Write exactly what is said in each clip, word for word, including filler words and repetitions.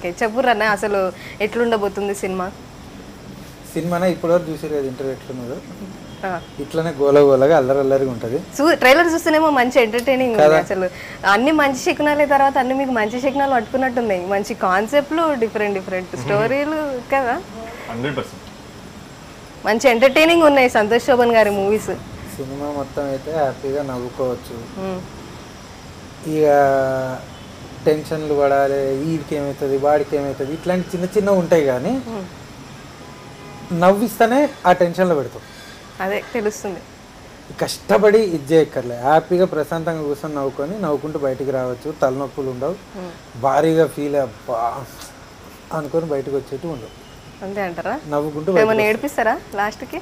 Okay చెప్పురన్నా అసలు ఎట్లుండబోతుంది cinema సినిమానే ఇప్పటివరకు చూసారు కదా ఇంటర్వ్యూ ఎట్లున్నదో ఇట్లనే గోల గోలగా అల్లరి అల్లరిగా ఉంటుంది. ట్రైలర్ చూస్తేనేమో మంచి ఎంటర్టైనింగ్ ఉంది. అసలు అన్ని మంచి శకునాలే తర్వాత అన్ని మీకు మంచి శకునాలు పట్టుకున్నట్టున్నాయి. మంచి కాన్సెప్ట్లు, డిఫరెంట్ డిఫరెంట్ స్టోరీలు కదా, మంచి ఎంటర్టైనింగ్ ఉన్నాయి సంతోష్ శోభన్ గారి మూవీస్. సినిమా మొత్తం అయితే హ్యాపీగా నవ్వుకోవచ్చు. ఇక టెన్షన్లు పడాలి, వీడికి ఏమవుతుంది వాడికి ఏమవుతుంది ఇట్లాంటి చిన్న చిన్నవి ఉంటాయి కానీ నవ్విస్తేనే ఆ టెన్షన్లో పెడతాం. అదే తెలుస్తుంది. కష్టపడి ఇది చేయక్కర్లే, హ్యాపీగా ప్రశాంతంగా కూర్చొని నవ్వుకొని నవ్వుకుంటూ బయటికి రావచ్చు. తలనొప్పులు ఉండవు, భారీగా ఫీల్ అబ్బా అనుకొని బయటకు వచ్చేట్టు ఉండవు. అంతే అంటారా? నవ్వుకుంటూ ఏమైనా ఏడిపిస్తారా లాస్ట్కి?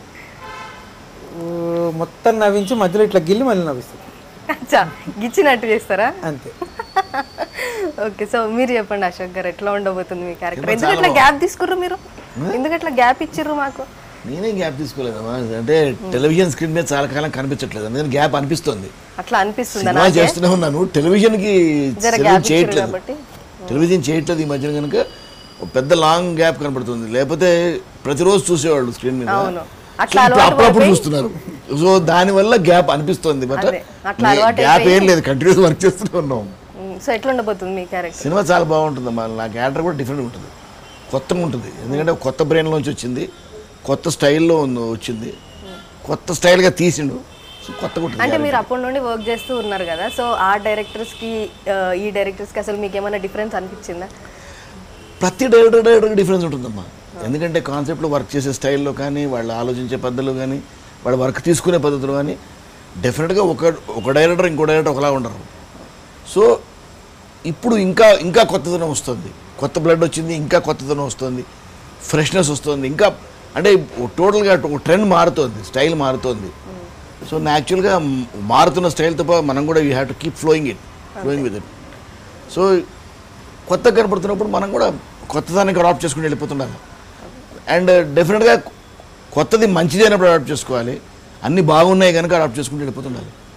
మొత్తం నవ్వించి మధ్యలో ఇట్లా గిల్లి మళ్ళీ నవ్విస్తారు. గిచ్చినట్టు చేస్తారా? అంతే. ఓకే, సో మీరు చెప్పండి అశోక్ గారు, ఎట్లా ఉండబోతుంది మీ క్యారెక్టర్? ఎందుకు అట్లా గ్యాప్ తీసుకుర్రు మీరు? ఎందుకు అట్లా గ్యాప్ ఇచ్చిర్రు మాకు? నేనేం గ్యాప్ తీసుకోలేదమ్మా, అంటే టెలివిజన్ స్క్రీన్ మీద చాలా కాలం కనిపించట్లేదు, అందుకని గ్యాప్ అనిపిస్తుంది. అట్లా అనిపిస్తుంది చేస్తూనే ఉన్నాను, టెలివిజన్ కి చేయట్లేదు, టెలివిజన్ చేయట్లేదు ఈ మధ్యన కనుక పెద్ద లాంగ్ గ్యాప్ కనబడుతుంది. లేకపోతే ప్రతిరోజు చూసేవాళ్ళు స్క్రీన్ మీద, అప్పుడప్పుడు చూస్తున్నారు. సో దాని వల్ల గ్యాప్ అనిపిస్తుంది, బట్ గ్యాప్ ఏం లేదు, కంటిన్యూస్ వర్క్ చేస్తూనే ఉన్నాం. సో ఎట్లా ఉండబోతుంది మీ క్యారెక్టర్? సినిమా చాలా బాగుంటుంది అమ్మా, నా క్యారెక్టర్ కూడా డిఫరెంట్ ఉంటుంది, కొత్తగా ఉంటుంది. ఎందుకంటే కొత్త బ్రెయిన్లోంచి వచ్చింది, కొత్త స్టైల్లో వచ్చింది, కొత్త స్టైల్గా తీసిండు, కొత్తగా ఉంటుంది. అంటే మీరు అప్పటి నుండి వర్క్ చేస్తూ ఉన్నారు కదా, సో ఆ డైరెక్టర్స్కి ఈ డైరెక్టర్స్కి అసలు మీకు ఏమైనా డిఫరెన్స్ అనిపించిందా? ప్రతి డైరెక్టర్ డైరెక్టర్కి డిఫరెన్స్ ఉంటుందమ్మా, ఎందుకంటే కాన్సెప్ట్లో వర్క్ చేసే స్టైల్లో కానీ, వాళ్ళు ఆలోచించే పద్ధతులు కానీ, వాళ్ళ వర్క్ తీసుకునే పద్ధతులు కానీ డెఫినెట్గా ఒక ఒక డైరెక్టర్ ఇంకో డైరెక్టర్ ఒకలా ఉండరు. సో ఇప్పుడు ఇంకా ఇంకా కొత్తదనం వస్తుంది, కొత్త బ్లడ్ వచ్చింది, ఇంకా కొత్తదనం వస్తుంది, ఫ్రెష్నెస్ వస్తుంది, ఇంకా అంటే టోటల్గా ఒక ట్రెండ్ మారుతుంది, స్టైల్ మారుతుంది. సో యాక్చువల్గా మారుతున్న స్టైల్తో పాటు మనం కూడా you have to keep flowing it flowing with it. So కొత్త కనపడుతున్నప్పుడు మనం కూడా కొత్తదానికి అడాప్ట్ చేసుకుని వెళ్ళిపోతుండాలి. అండ్ డెఫినెట్గా కొత్తది మంచిది అయినప్పుడు అడాప్ట్ చేసుకోవాలి, అన్నీ బాగున్నాయి కనుక అడాప్ట్ చేసుకుంటూ వెళ్ళిపోతుండాలి.